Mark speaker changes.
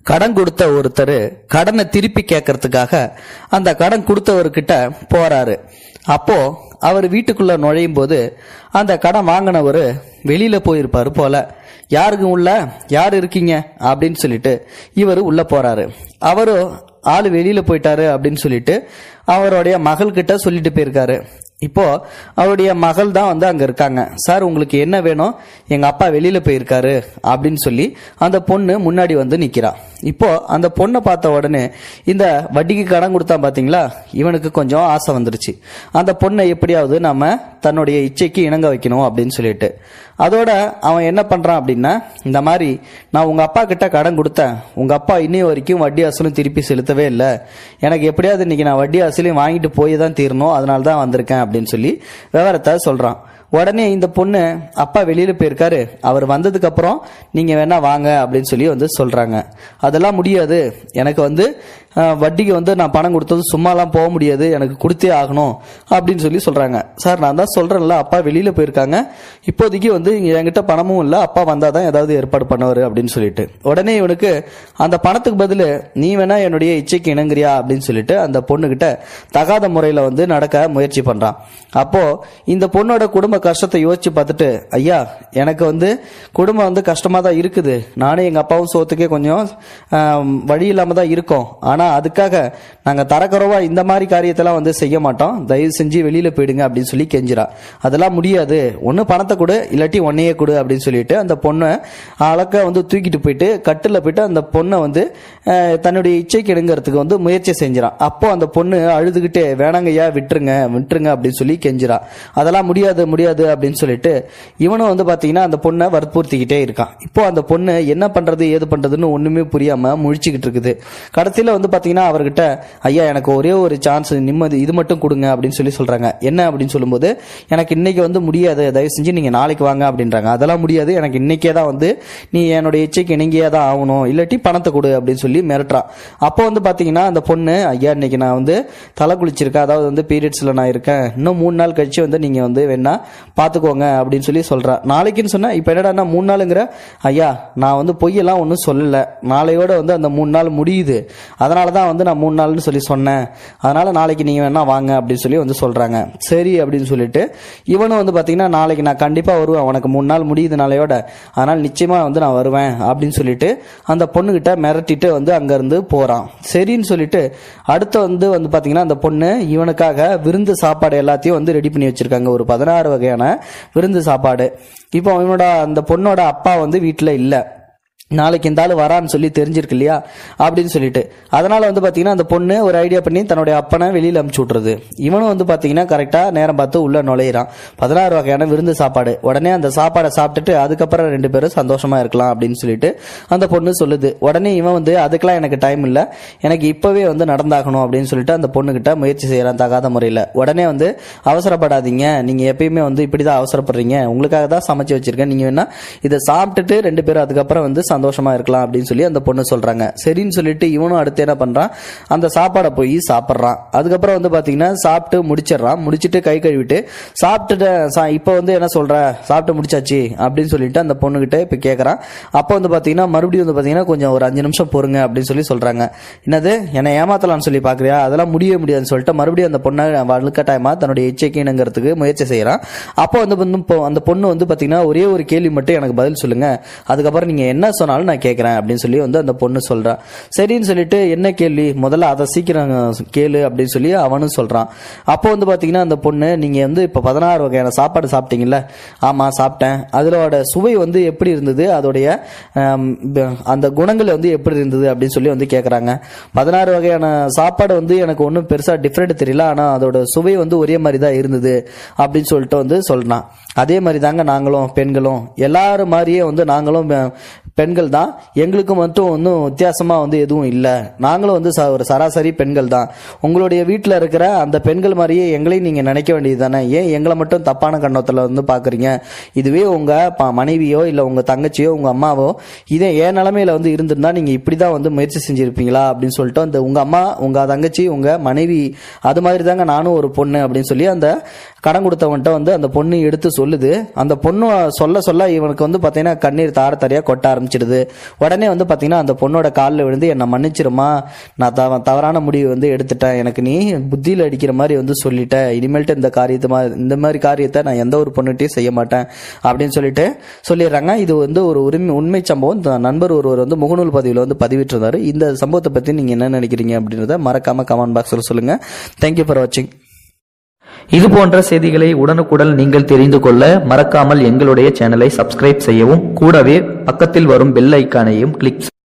Speaker 1: கடன் கொடுத்த ஒருத்தர் கடனை திருப்பி கேட்கறதுக்காக அந்த கடன் கொடுத்தவர்கிட்ட போறாரு. அப்போ அவர் வீட்டுக்குள்ள நுழையும் போது அந்த கடன் வாங்கினவர் வெளியில போயிருப்பாரு போல. யாருக்கு உள்ள யார் இருக்கீங்க அப்படின்னு சொல்லிட்டு இவர் உள்ள போறாரு. அவரும் ஆளு வெளியில போயிட்டாரு அப்படின்னு சொல்லிட்டு அவருடைய மகள் கிட்ட சொல்லிட்டு போயிருக்காரு. இப்போ அவருடைய மகள் தான் வந்து அங்க இருக்காங்க. சார், உங்களுக்கு என்ன வேணும்? எங்க அப்பா வெளியில போயிருக்காரு அப்படின்னு சொல்லி அந்த பொண்ணு முன்னாடி வந்து நிக்கிறா. இப்போ அந்த பொண்ணை பார்த்த உடனே இந்த வட்டிக்கு கடன் கொடுத்தான் பாத்தீங்களா, இவனுக்கு கொஞ்சம் ஆசை வந்துருச்சு. அந்த பொண்ணை எப்படியாவது நம்ம தன்னுடைய இச்சைக்கு இணங்க வைக்கணும் அப்படின்னு சொல்லிட்டு அதோட அவன் என்ன பண்றான் அப்படின்னா, இந்த மாதிரி நான் உங்க அப்பா கிட்ட கடன் கொடுத்தேன், உங்க அப்பா இன்னைய வரைக்கும் வட்டி அசலும் திருப்பி செலுத்தவே இல்லை, எனக்கு எப்படியாவது இன்னைக்கு நான் வட்டி அசலையும் வாங்கிட்டு போய் தான் தீரணும், அதனால தான் வந்திருக்கேன் அப்படின்னு சொல்லி விவரத்தை சொல்றான். உடனே இந்த பொண்ணு, அப்பா வெளியில போயிருக்காரு, அவர் வந்ததுக்கு அப்புறம் நீங்க வேணா வாங்க அப்படின்னு சொல்லி வந்து சொல்றாங்க. அதெல்லாம் முடியாது, எனக்கு வந்து வட்டிக்கு வந்து நான் பணம் கொடுத்தது சும்மாலாம் போக முடியாது, எனக்கு கொடுத்தே ஆகணும் அப்படின்னு சொல்லி சொல்றாங்க. சார், நான் தான் சொல்றேன்ல, அப்பா வெளியில போயிருக்காங்க, இப்போதைக்கு வந்து என்கிட்ட பணமும் இல்லை, அப்பா வந்தாதான் ஏதாவது ஏற்பாடு பண்ணுவாரு அப்படின்னு சொல்லிட்டு உடனே இவனுக்கு அந்த பணத்துக்கு பதில் நீ வேணா என்னுடைய இச்சைக்கு இணங்குறியா அப்படின்னு சொல்லிட்டு அந்த பொண்ணுகிட்ட தகாத முறையில வந்து நடக்க முயற்சி பண்றான். அப்போ இந்த பொண்ணோட குடும்ப கஷ்டத்தை யோசிச்சு பார்த்துட்டு, ஐயா, எனக்கு வந்து குடும்பம் வந்து கஷ்டமா தான் இருக்குது, நானும் எங்க அப்பாவும் சோத்துக்கே கொஞ்சம் வழி இல்லாம தான் இருக்கோம், ஆனா அதுக்காக நாங்க தரக்குறவா இந்த மாதிரி காரியத்தெல்லாம் வந்து செய்ய மாட்டோம், தயவு செஞ்சு வெளியில போயிடுங்க அப்படின்னு சொல்லி கெஞ்சிரா. அதெல்லாம் முடியாது, ஒன்னு பணத்தை கொடு இல்லாட்டி ஒன்னையே கொடு அப்படின்னு சொல்லிட்டு அந்த பொண்ணை அழக்க வந்து தூக்கிட்டு போயிட்டு கட்டுல போயிட்டு அந்த பொண்ணை வந்து தன்னுடைய இச்சைக்கு எடுங்கிறதுக்கு வந்து முயற்சி செஞ்சிடான். அப்போ அந்த பொண்ணு அழுதுகிட்டே, வேணாங்கய்யா விட்டுருங்க விட்டுருங்க அப்படின்னு சொல்லி கெஞ்சிரா. அதெல்லாம் முடியாது முடியாது அப்படின்னு சொல்லிட்டு இவனும் வந்து பாத்தீங்கன்னா அந்த பொண்ணை வற்புறுத்திக்கிட்டே இருக்கான். இப்போ அந்த பொண்ணு என்ன பண்றது ஏது பண்றதுன்னு ஒண்ணுமே புரியாம முழிச்சுக்கிட்டு இருக்குது. கடைசியில வந்து பாத்தீங்கன்னா அவர்கிட்ட, ஐயா, எனக்கு ஒரே ஒரு சான்ஸ், நிம்மதி இது மட்டும் கொடுங்க அப்படின்னு சொல்லி சொல்றாங்க. என்ன அப்படின்னு சொல்லும்போது, எனக்கு இன்னைக்கு வந்து முடியாது, தயவு செஞ்சு நீங்க நாளைக்கு வாங்க அப்படின்றாங்க. அதெல்லாம் முடியாது, எனக்கு இன்னைக்கே தான் வந்து நீ என்னுடைய இச்சைக்கு இணங்கியே தான் ஆகணும், இல்லாட்டி பணத்தை கொடு அப்படின்னு சொல்லி மிரட்டுறான். அப்போ வந்து பாத்தீங்கன்னா அந்த பொண்ணு, ஐயா, இன்னைக்கு நான் வந்து தலை குளிச்சிருக்கேன், அதாவது வந்து பீரியட்ஸ்ல நான் இருக்கேன், இன்னும் 3 நாள் கழிச்சு வந்து நீங்க வந்து வேணா பாத்துக்கோங்க அப்படின்னு சொல்லி சொல்றா. நாளைக்குன்னு சொன்னா இப்ப என்னடா 3 நாளுங்கிற? ஐயா, நான் வந்து பொய்யெல்லாம் ஒன்னும் சொல்லல, நாளையோட வந்து அந்த 3 நாள் முடியுது, அதனாலதான் வந்து நான் 3 நாள்னு சொல்லி சொன்னேன், அதனால நாளைக்கு நீங்க வேணா வாங்க அப்படின்னு சொல்லி வந்து சொல்றாங்க. சரி அப்படின்னு சொல்லிட்டு இவனும் வந்து பாத்தீங்கன்னா, நாளைக்கு நான் கண்டிப்பா வருவேன், உனக்கு 3 நாள் முடியுது நாளையோட, அதனால நிச்சயமா வந்து நான் வருவேன் அப்படின்னு சொல்லிட்டு அந்த பொண்ணுகிட்ட மிரட்டிட்டு வந்து அங்க இருந்து போறான். சரின்னு சொல்லிட்டு அடுத்து வந்து பாத்தீங்கன்னா அந்த பொண்ணு இவனுக்காக விருந்து சாப்பாடு எல்லாத்தையும் வந்து ரெடி பண்ணி வச்சிருக்காங்க, ஒரு 16 வகையான விருந்து சாப்பாடு. இப்போ இவனோட அந்த பொண்ணோட அப்பா வந்து வீட்டுல இல்ல, நாளைக்கு இந்த ஆள் வரான்னு சொல்லி தெரிஞ்சிருக்கு இல்லையா அப்படின்னு சொல்லிட்டு அதனால வந்து பாத்தீங்கன்னா அந்த பொண்ணு ஒரு ஐடியா பண்ணி தன்னுடைய அப்பனை வெளியில அமுச்சு விட்டுறது. இவனும் வந்து பாத்தீங்கன்னா கரெக்டா நேரம் பார்த்து உள்ள நுழையிறான். 16 வகையான விருந்து சாப்பாடு. உடனே அந்த சாப்பாடை சாப்பிட்டுட்டு அதுக்கப்புறம் 2 பேரும் சந்தோஷமா இருக்கலாம் அப்படின்னு சொல்லிட்டு அந்த பொண்ணு சொல்லுது. உடனே இவன் வந்து, அதுக்கெல்லாம் எனக்கு டைம் இல்ல, எனக்கு இப்பவே வந்து நடந்தாகணும் அப்படின்னு சொல்லிட்டு அந்த பொண்ணு கிட்ட முயற்சி செய்யறான் தகாத முறையில. உடனே வந்து, அவசரப்படாதீங்க, நீங்க எப்பயுமே வந்து இப்படிதான் அவசரப்படுறீங்க, உங்களுக்காக தான் சமைச்சு வச்சிருக்கேன், நீங்க வேணா இதை சாப்பிட்டுட்டு 2 பேரும் அதுக்கப்புறம் வந்து சந்தோஷமா இருக்கலாம் அப்படின்னு சொல்லி அந்த பொண்ணு சொல்றாங்க. சரின்னு சொல்லிட்டு இவனும் அடுத்து என்ன பண்றான், அந்த சாப்பாடை போய் சாப்பிட்றான். அதுக்கப்புறம் வந்து பாத்தீங்கன்னா சாப்பிட்டு முடிச்சிடறான். முடிச்சிட்டு கை கழுவிட்டு சாப்பிட்டுட்டு இப்ப வந்து என்ன சொல்ற, சாப்பிட்டு முடிச்சாச்சு அப்படின்னு சொல்லிட்டு அந்த பொண்ணுகிட்ட இப்ப கேக்குறான். அப்ப வந்து பாத்தீங்கன்னா மறுபடியும் வந்து பாத்தீங்கன்னா கொஞ்சம் ஒரு 5 நிமிஷம் பொறுங்க அப்படின்னு சொல்லி சொல்றாங்க. என்னது, என்னை ஏமாத்தலாம்னு சொல்லி பாக்குறியா, அதெல்லாம் முடியவே முடியாதுன்னு சொல்லிட்டு மறுபடியும் அந்த பொண்ணை வலுக்கட்டாயமா தன்னுடைய இச்சைக்கு இணங்கிறதுக்கு முயற்சி செய்யறான். அப்போ வந்து அந்த பொண்ணு வந்து பாத்தீங்கன்னா, ஒரே ஒரு கேள்வி மட்டும் எனக்கு பதில் சொல்லுங்க, அதுக்கப்புறம் நீங்க என்ன சொன்னாலும் நான் கேட்கிறேன் அப்படின்னு சொல்லி வந்து அந்த பொண்ணு சொல்றா. சரின்னு சொல்லிட்டு, என்ன கேள்வி, முதல்ல அதை சீக்கிரம் கேளு அப்படின்னு சொல்லி அவனும் சொல்றான். அப்போ வந்து பாத்தீங்கன்னா அந்த பொண்ணு, நீங்க வந்து இப்ப 16 வகையான சாப்பாடு சாப்பிட்டீங்கல்ல? ஆமா சாப்பிட்டேன், அதோட சுவை வந்து எப்படி இருந்தது, அதோடைய அந்த குணங்கள் வந்து எப்படி இருந்தது அப்படின்னு சொல்லி வந்து கேக்குறாங்க. 16 வகையான சாப்பாடு வந்து எனக்கு ஒன்றும் பெருசா டிஃப்ரெண்ட் தெரியல, ஆனா அதோட சுவை வந்து ஒரே மாதிரி தான் இருந்தது அப்படின்னு சொல்லிட்டு வந்து சொல்றான். அதே மாதிரி தாங்க நாங்களும் பெண்களும், எல்லாரும் மாதிரியே வந்து நாங்களும் பெண்கள் தான், எங்களுக்கு மட்டும் ஒன்றும் வித்தியாசமா வந்து எதுவும் இல்லை, நாங்களும் வந்து ஒரு சராசரி பெண்கள் தான், உங்களுடைய வீட்டில் இருக்கிற அந்த பெண்கள் மாதிரியே எங்களையும் நீங்க நினைக்க வேண்டியது தானே, ஏன் எங்களை மட்டும் தப்பான கண்ணோத்துல வந்து பாக்குறீங்க, இதுவே உங்க மனைவியோ இல்ல உங்க தங்கச்சியோ உங்க அம்மாவோ இதே என் நிலைமையில வந்து இருந்திருந்தா நீங்க இப்படிதான் வந்து முயற்சி செஞ்சிருப்பீங்களா அப்படின்னு சொல்லிட்டு அந்த உங்க அம்மா உங்க தங்கச்சி உங்க மனைவி அது மாதிரி தாங்க நானும் ஒரு பொண்ணு அப்படின்னு சொல்லி அந்த கடன் கொடுத்தவன்ட்ட வந்து அந்த பொண்ணு எடுத்து சொல்லுது. அந்த பொண்ணு சொல்ல சொல்ல இவனுக்கு வந்து பார்த்தீங்கன்னா கண்ணீர் தார தாரையாக கொட்ட ஆரம்பிச்சிடுது. உடனே வந்து பார்த்தீங்கன்னா அந்த பொண்ணோட காலில் விழுந்து என்னை மன்னிச்சிருமா, நான் தவறான முடிவு வந்து எடுத்துட்டேன், எனக்கு நீ புத்தியில் அடிக்கிற மாதிரி வந்து சொல்லிட்டேன், இனிமேல்ட்டு இந்த மாதிரி காரியத்தை நான் எந்த ஒரு பொண்ணுகிட்டையும் செய்ய மாட்டேன் அப்படின்னு சொல்லிடுறாங்க. இது வந்து ஒரு உண்மை சம்பவம். நண்பர் ஒருவர் வந்து முகநூல் பதிவில் வந்து பதிவிட்டிருந்தாரு. இந்த சம்பவத்தை பற்றி நீங்கள் என்ன நினைக்கிறீங்க அப்படின்றத மறக்காம கமெண்ட் பாக்ஸில் சொல்லுங்க. தேங்க்யூ ஃபார் வாட்சிங்.
Speaker 2: இது போன்ற செய்திகளை உடனுக்குடன் நீங்கள் தெரிந்து கொள்ள மறக்காமல் எங்களுடைய சேனலை சப்ஸ்கிரைப் செய்யவும், கூடவே பக்கத்தில் வரும் பெல் ஐக்கானையும் கிளிக்